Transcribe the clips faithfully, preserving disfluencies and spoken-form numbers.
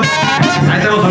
Ahí estamos.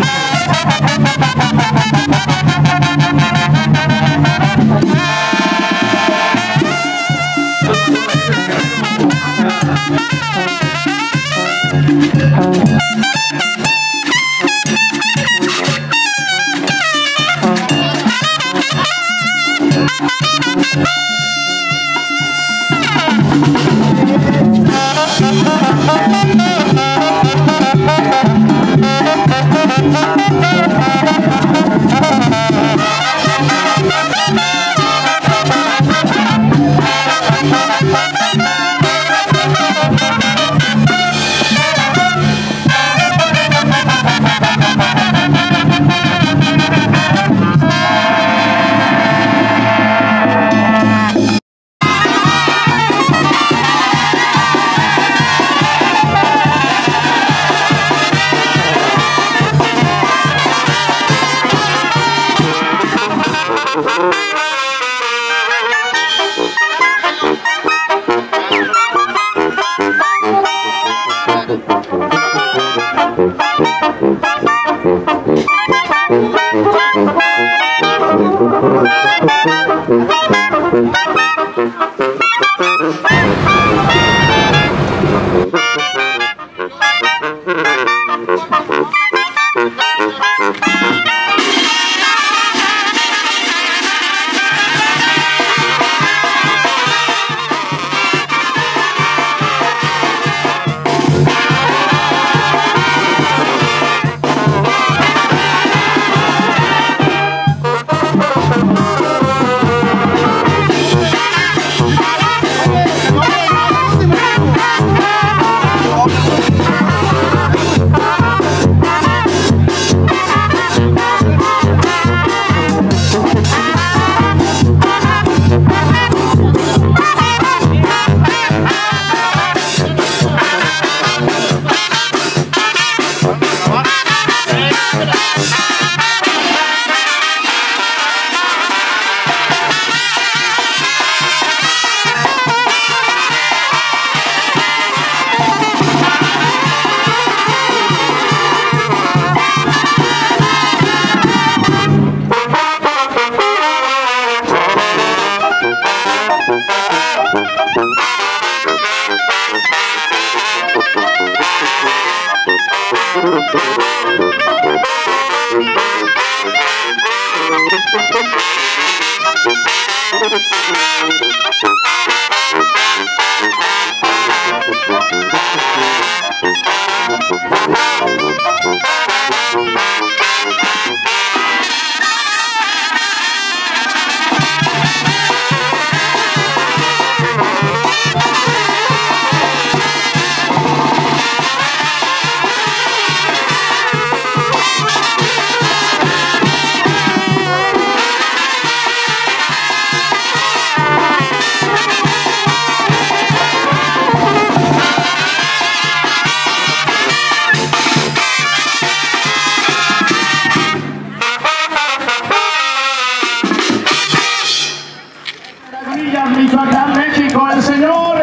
Michoacán, México, el señor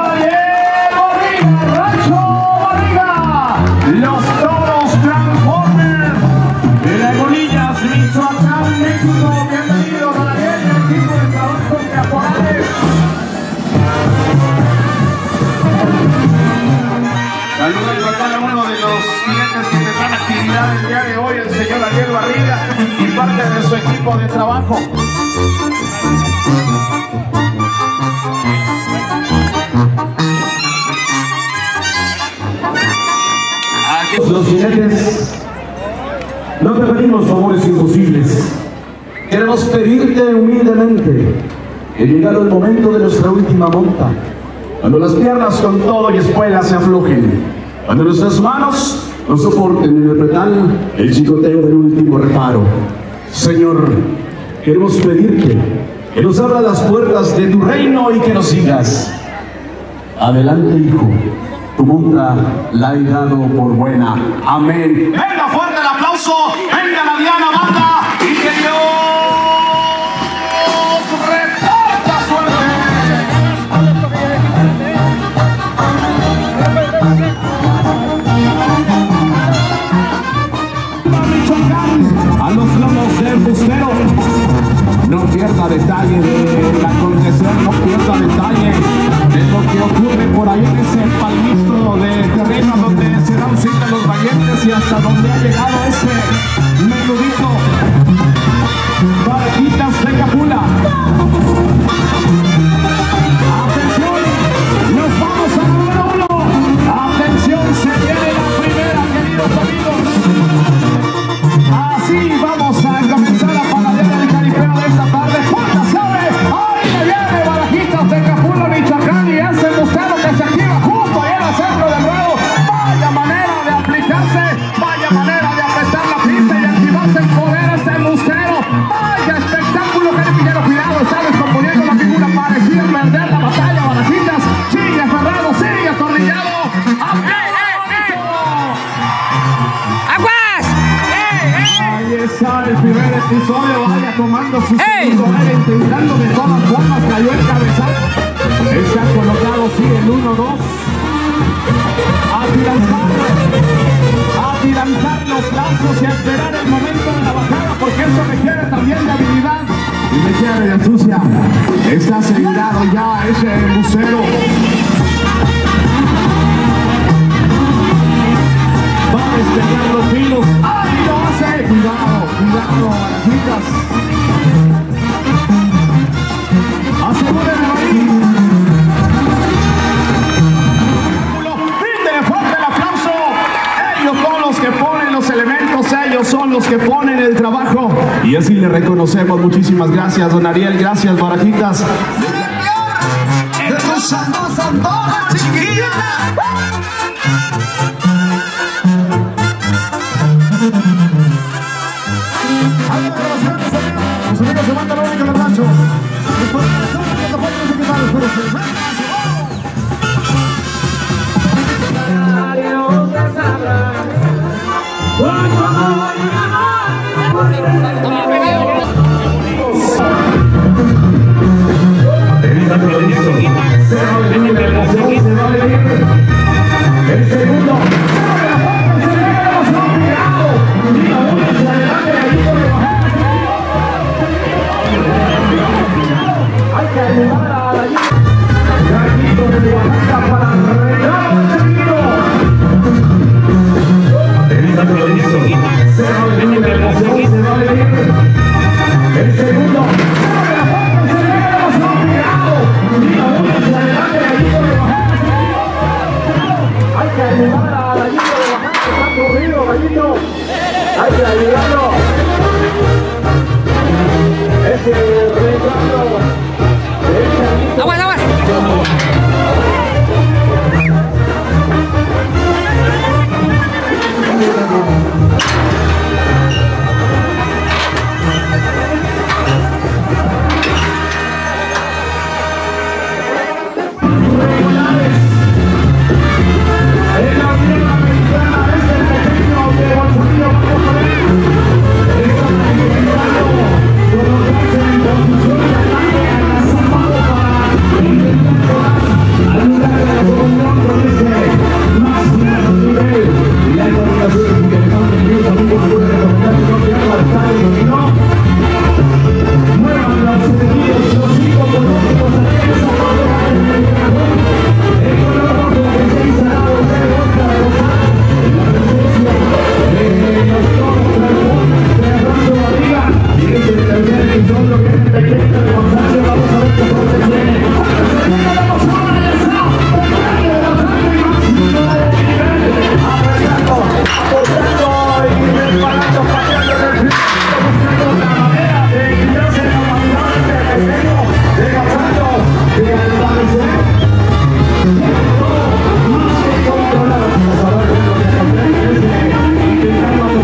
Ariel Barriga, Rancho Barriga, los toros Transformers de Lagunillas, Michoacán, México. Bienvenidos a Ariel y al equipo de trabajo Caporales. Saludos a cada uno de los clientes que tendrán actividad el día de hoy, el señor Ariel Barriga y parte de su equipo de trabajo. Los jinetes, no te pedimos favores imposibles. Queremos pedirte humildemente que llegado el momento de nuestra última monta, cuando las piernas con todo y espuelas se aflojen, cuando nuestras manos no soporten en el pretal el chicoteo del último reparo, Señor, queremos pedirte que nos abra las puertas de tu reino y que nos sigas. Adelante, hijo. Tu monta la he dado por buena. Amén. Venga, fuerte el aplauso. Venga la Diana Banda. Y que Dios reparta suerte. pierda detalle del acontecer, no pierda detalle de lo que ocurre por ahí en ese palmito de terreno donde se dan cita los valientes y hasta donde ha llegado ese menudito. Barajitas de Capula. Atención, nos vamos al número uno. Atención, se viene la primera, queridos amigos. Así vamos a comenzar a panadear el caripeo de esta tarde. ¡Puerta se abre! ¡Ahí me viene Barajitas de Capula, Michoacán! Y ese bustero que se activa justo ahí en el centro del ruedo. Vaya manera de aplicarse, vaya manera de apretar la pista y activarse el poder a este bustero. Vaya espectáculo, caripillero, cuidado, está descomponiendo la figura, parecía perder la batalla. Barajitas sigue aferrado, sigue atornillado. Ahí está el primer episodio, vaya tomando su segundo aire, intentando de todas formas, cayó el cabezal. Está colocado, sí, el uno dos. A tirantar, a tirantar los lazos y a esperar el momento de la bajada, porque eso requiere también de habilidad y requiere de astucia. Está asegurado ya ese bucero. Va a despegar los filos. ¡Ay, lo hace! Cuidado, cuidado, Barajitas. Asegúrenlo ahí. Brindele fuerte el aplauso. Ellos son los que ponen los elementos, ellos son los que ponen el trabajo. Y así le reconocemos. Muchísimas gracias, don Ariel. Gracias, Barajitas. Escuchando Santoja, chiquilla. Los amigos se mandan la única del rancho. Después de la tarde, que tampoco no se quedan los puros. Se va a venir la emoción, se va a venir el segundo. Se ve la emoción, cuidado. Y la bola se adelante de ahí por debajo. Hay que ayudar a la ayuda. Gallito de Oaxaca para regalar el seguido. Se va a venir la emoción, se va a venir el segundo. Se ve la emoción, cuidado. Y la bola se adelante de ahí por debajo. Hay que ayudar a la ayuda de Oaxaca. Está corrido, Gallito. Hay que ayudarlo. Ese retraso. ¡Aguas, aguas!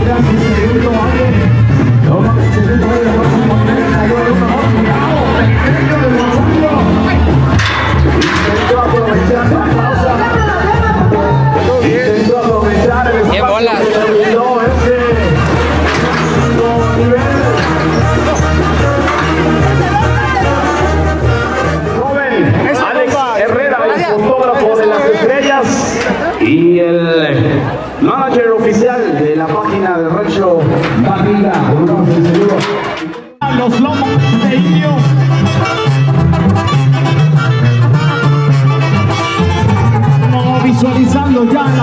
¡Cuidado!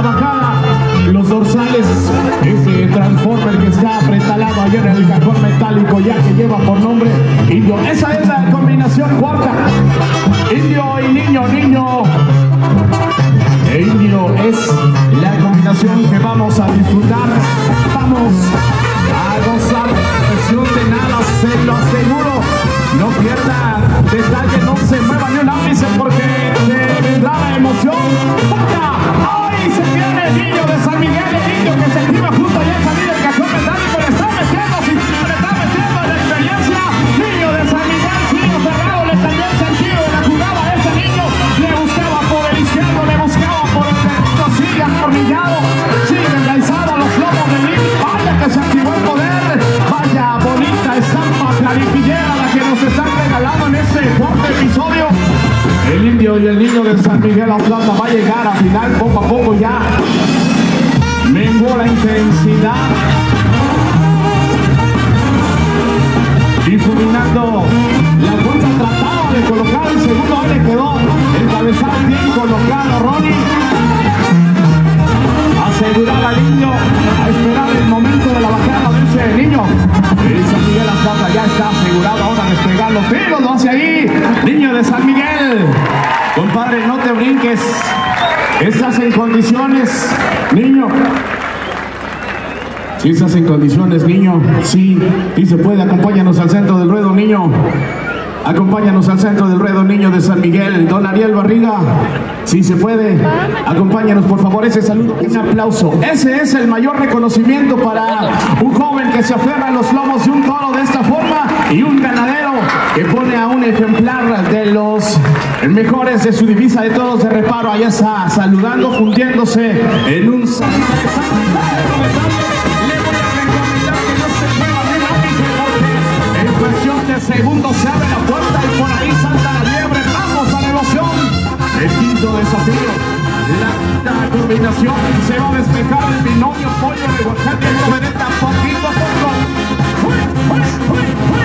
la bajada, los dorsales, ese transformer que está apretalado allá en el cajón metálico ya que lleva por nombre Indio. Esa es la combinación cuarta. Indio y niño, niño e indio es la combinación que vamos a disfrutar. Vamos a gozar presión de nada, se lo aseguro. No pierda detalle, no se mueva ni un ápice porque se vendrá la emoción. ¡Puta! ¡Ay! Se viene el niño de San Miguel, el indio que se activa justo allá en salir del cajón metálico. Le está metiendo, si le está metiendo en la experiencia. Niño de San Miguel, niño cerrado, le salió el sentido de la jugada a ese niño. Le buscaba por el izquierdo, le buscaba por el derecho, sigue atornillado, sigue enraizado a los lomos del niño. Vaya que se activó el poder, vaya bonita estampa claripillera la que nos están regalando en este cuarto episodio. El indio y el niño de San Miguel Atlanta va a llegar a final poco a poco ya. Menguó la intensidad. Difuminando la fuerza, trataba de colocar el segundo, ahí le quedó el cabezal bien colocado, Ronnie. Asegurar al indio, a esperar el momento de la bajada de ese niño. El San Miguel Atlanta ya está asegurado ahora despegar los tiros, lo hace ahí. Niño de San Miguel, compadre, no te brinques. Estás en condiciones, niño. Si estás en condiciones, niño, sí, y se puede. Acompáñanos al centro del ruedo, niño. Acompáñanos al centro del ruedo, niño de San Miguel. Don Ariel Barriga, si se puede, acompáñanos por favor. Ese saludo, un aplauso. Ese es el mayor reconocimiento para un joven que se aferra a los lomos de un toro de esta forma y un ganadero que pone a un ejemplar de los mejores de su divisa de toros de reparo. Allá está saludando, fundiéndose en un salto de San Miguel. En cuestión de segundos se abre la puerta y por ahí salta la liebre. Vamos a la emoción. El quinto desafío. La quinta combinación. Se va a despejar el binomio pollo de Oaxaca y Novedeta poquito a poco. ¡Uy, uy, uy, uy!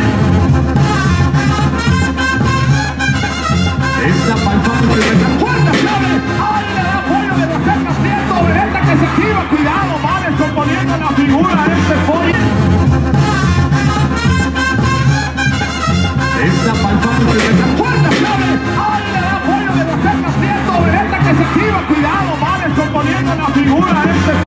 Esta palpable de la puerta se abre. ¡Ay, le da pollo de Oaxaca! ¡Cierto! Novedeta que se activa. Cuidado, va descomponiendo la figura de este pollo. Esta palpable de la puerta se abre. ¡Ay, le da pollo de Oaxaca! ¡Cierto! Novedeta que se activa. Cuidado, va descomponiendo la figura de este pollo.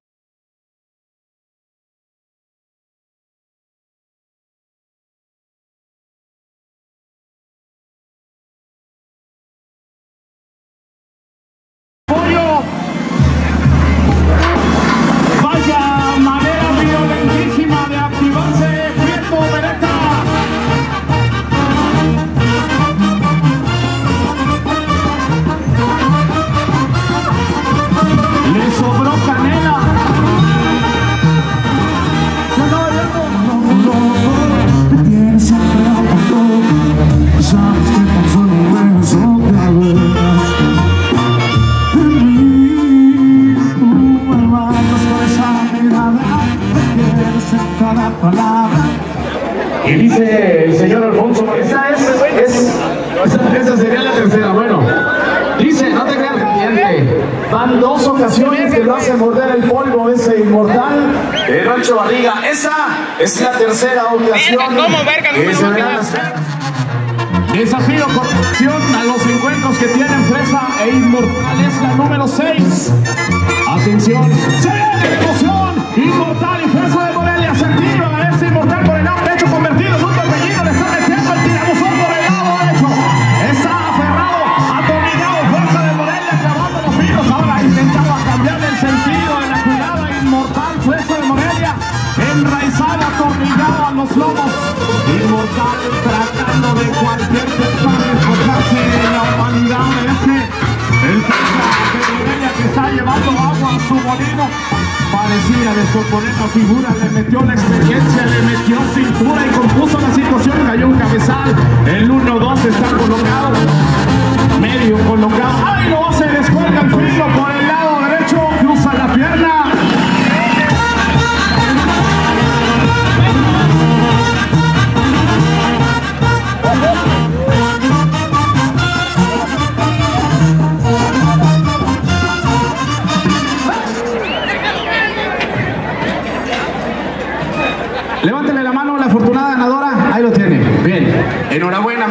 Y dice el señor Alfonso, esa es, es esa, esa sería la tercera. Bueno, dice, no te creas que entiende. Van dos ocasiones que lo hace morder el polvo ese inmortal de Rancho Barriga. Esa es la tercera ocasión que se verán las... Desafío con acción a los encuentros que tienen Fresa e Inmortal. Es la número seis. Atención, se viene la emoción. Inmortal y Fresa de Morelia se activa. Este Inmortal por el lado derecho convertido en un torbellino. Le está metiendo el tirabuzón por el lado derecho. Está aferrado, atornillado. Fresa de Morelia clavando los filos. Ahora intentaba cambiar el sentido de la jugada. Inmortal, Fresa de Morelia enraizado, atornillado a los lomos. Inmortal tratando de cualquier forma de enfocarse en la humanidad de este, el Fresa de Morelia que está llevando agua a su molino. Parecía descomponer la figura, le metió la experiencia, le metió cintura y compuso la situación. Cayó un cabezal, el uno dos está colocado, medio colocado. ¡Ay, no! Se descuelga el filo por el lado derecho, cruza la pierna.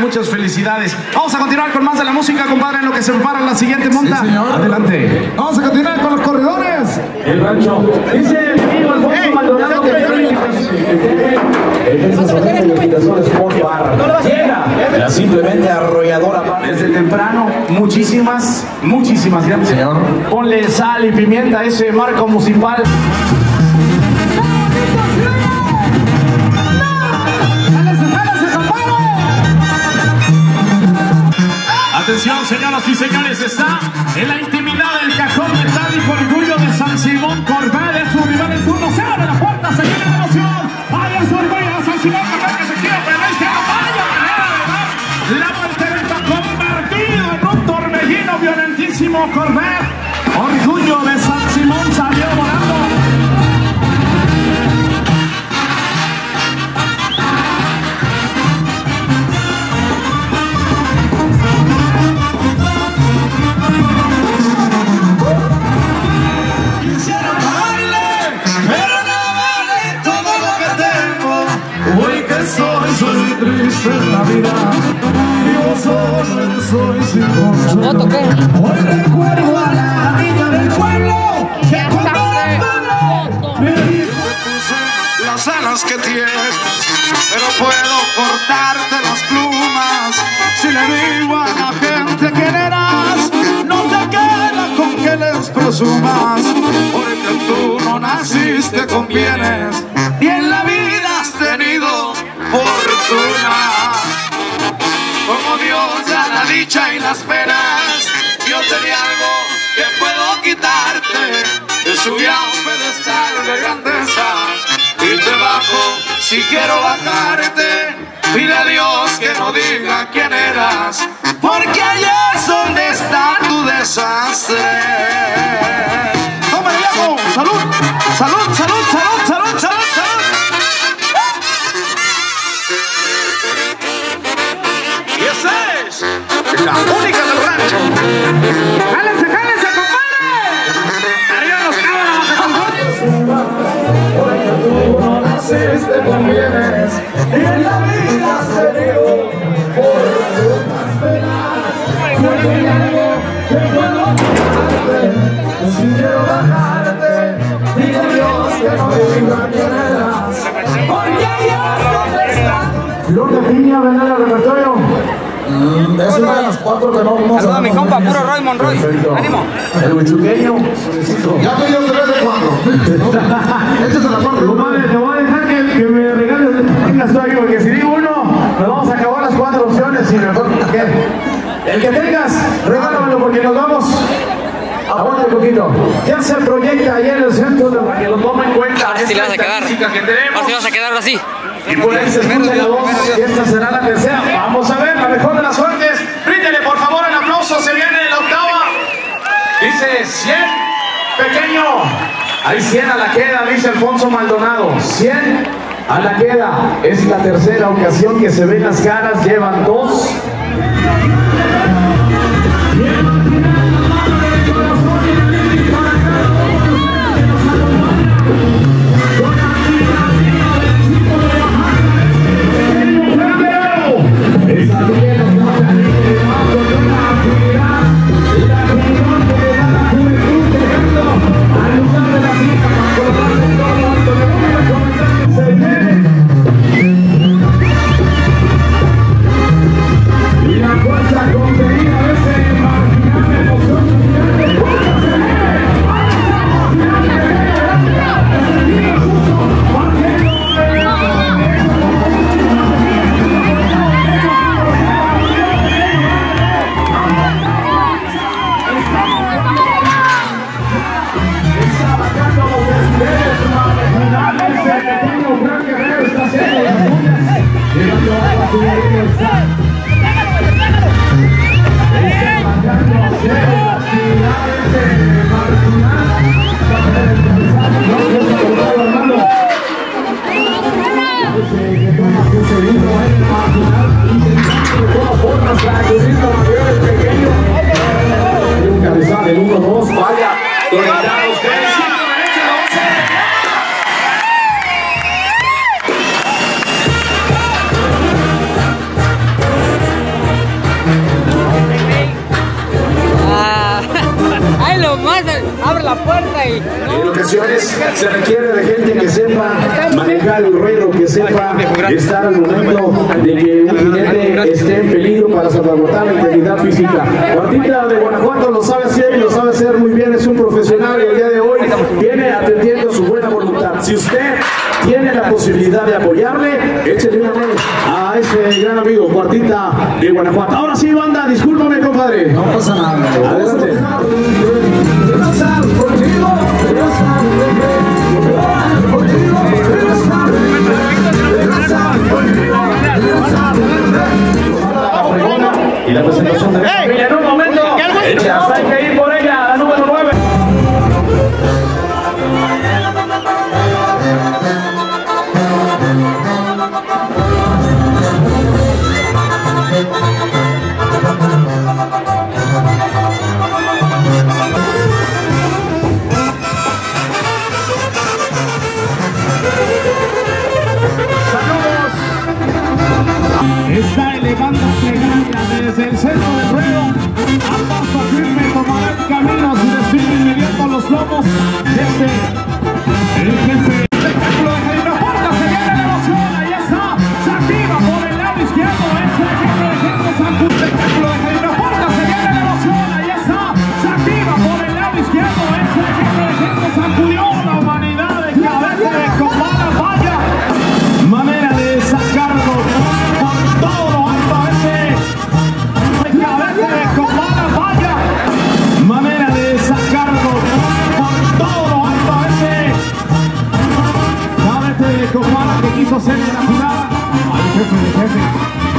muchas felicidades. Vamos a continuar con más de la música, compadre, en lo que se prepara la siguiente monta. Sí, señor. Adelante. Vamos a continuar con los corredores. El rancho. Dice el amigo Alfonso Maldonado que la simplemente arrolladora. Desde temprano, muchísimas, muchísimas gracias. Señor. Ponle sal y pimienta a ese marco municipal. Atención, señoras y señores, está en la intimidad del cajón metálico Orgullo de San Simón Corbel. Es su rival en turno. Se abre la puerta, se viene la emoción. Ahí es Orgullo de San Simón Corbel que se quiere por la izquierda. Vaya manera de dar la voltereta, convertido en un torbellino violentísimo. Corbel, Orgullo de San Simón salió volando. La vida, yo solo soy sin consuelo. ¿No toqué? Hoy recuerdo a la niña del pueblo que cuando me dijo las alas que tienes, pero puedo cortarte las plumas. Si le digo a la gente quién eras, no te queda con que les presumas, porque tú no naciste con bienes y en la vida has tenido fortuna. Como Dios da la dicha y las penas, yo tenía algo que puedo quitarte. Te subí a un pedestal de grandeza y te bajo si quiero bajarte. Pide a Dios que no diga quién eras, porque allá es donde está tu desastre. ¡Toma, viejo! ¡Salud! ¡Salud, salud, salud, salud, salud, salud! Y esa es la única del rancho. ¡Jálense, jálense, compadre! ¡Arriba los cabros, porque tú no naciste con bienes y en la vida has tenido fortunas penas. Yo tenía algo que puedo quitarte, si quiero bajarte, dile a Dios que no diga quién eras, porque allá es donde está. Flor de piña, ven al repertorio. Mm, es una de las cuatro que no vamos Saluda a mi compa, puro Roy Monroy. Ánimo. El huichuqueño. Ya pidió tres de cuatro. Échese la cuatro. Compadre, te voy a dejar que, que me regales tengas tú ahí, porque si digo uno, nos vamos a acabar las cuatro opciones y mejor que el que tengas, regálamelo porque nos vamos. Aguanta un poquito. Ya se proyecta ahí en el centro para que lo tome en cuenta. Ahora sí le vas a quedar. Que Ahora tenemos. sí vas a quedar ahora sí. Y por ahí se escucha la voz y esta será la tercera. Vamos a ver, la mejor de las suertes. Bríndele por favor el aplauso, se viene la octava. Dice cien, pequeño. Hay cien a la queda, dice Alfonso Maldonado. cien a la queda. Es la tercera ocasión que se ven las caras, llevan dos. El uno dos, vaya. puerta y... En ocasiones se requiere de gente que sepa manejar el ruedo, que sepa estar al momento de que un jinete esté en peligro para salvaguardar la integridad física. Cuartita de Guanajuato lo sabe hacer y lo sabe hacer muy bien, es un profesional y el día de hoy viene atendiendo su buena voluntad. Si usted tiene la posibilidad de apoyarle, échele una mano a ese gran amigo Cuartita de Guanajuato. Ahora sí, banda, discúlpame, compadre. No pasa nada. Adelante. Y la presentación de ¡hey! En un momento, ya hay que ir por ella, la número nueve. Está elevándose Gaia desde el centro del ruedo, a paso firme tomará el camino a su destino inmediato a los lomos desde el jefe. Espectáculo de Jaime Puerta, se viene la emoción, ahí está, se activa por el lado izquierdo, es el jefe de Jesús Sancud. Espectáculo de Jaime Puerta, se viene la emoción, ahí está, se activa por el lado izquierdo, es el jefe de Jesús sacudió la humanidad de cabeza con mala falla, manera de sacarlo. Manera de sacarlo por todo lo alto a ese cabete de comara que quiso hacer la jugada al jefe de jefes.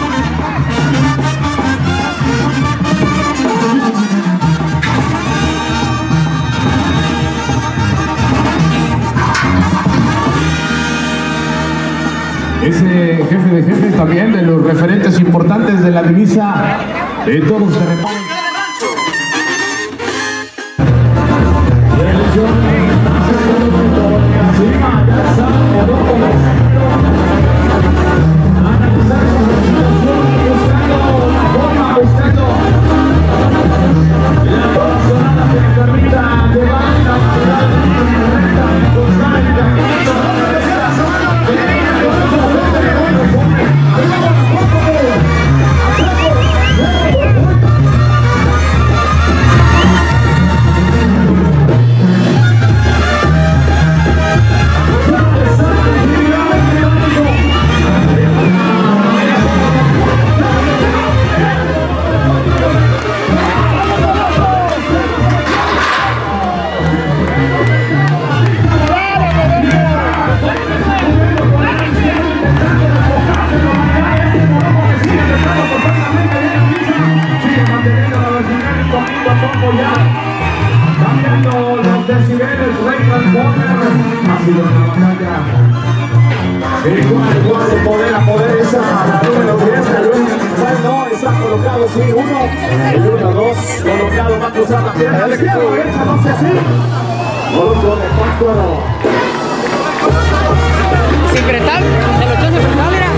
Ese jefe de jefes también de los referentes importantes de la divisa de todos se reparan. Cambiando los decibeles, Rey Transformer ha sido una batalla de igual, igual, de poder a poder. Esa la número diez, no, está colocado, sí, uno, el uno, dos, colocado, va a cruzar la pierna, la izquierda, derecha, no sé si, otro de Pátzcuaro. Sin fretar, se lo echó sin fretar, mira.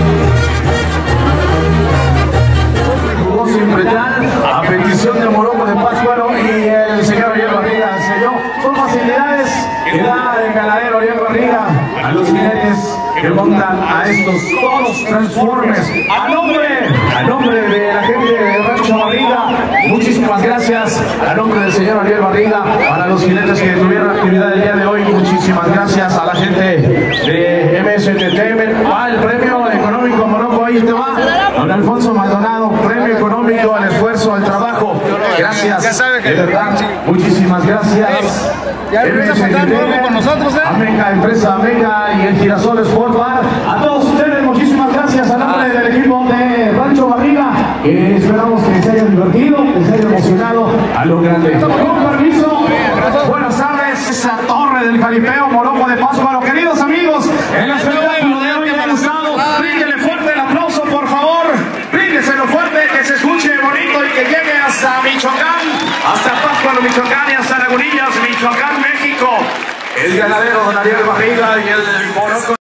Jugó sin fretar, a petición de Morocco de Pátzcuaro y el señor Ariel Barriga selló. Son facilidades que da el ganadero Ariel Barriga a los jinetes que montan a estos toros Transformers. A nombre, a nombre de la gente de Rancho Barriga, muchísimas gracias. A nombre del señor Ariel Barriga, para los jinetes que tuvieron actividad el día de hoy, muchísimas gracias a la gente de M S Entertainment. Va el premio económico Morocco, ahí te va. Don Alfonso Maldonado, premio económico al esfuerzo, al trabajo. Gracias, de verdad, muchísimas gracias. Ya empieza a contar nuevo con nosotros, ¿eh? Ameca, empresa Ameca y el Girasol Sport Bar. A todos ustedes, muchísimas gracias a nombre del equipo de Rancho Barriga. Eh, esperamos que se hayan divertido, que se hayan emocionado a lo grande. Con permiso, buenas tardes. Esa torre del Jaripeo, Morocco de Pátzcuaro. Queridos amigos, el espectáculo de hoy me ha gustado. Bríndenle fuerte el aplauso, por favor. Bríndeselo fuerte, que se escuche bonito y que llegue hasta Michoacán, hasta Pátzcuaro, Michoacán y hasta Lagunillas, Michoacán, México. El ganadero Don Ariel Barriga y el Morocco.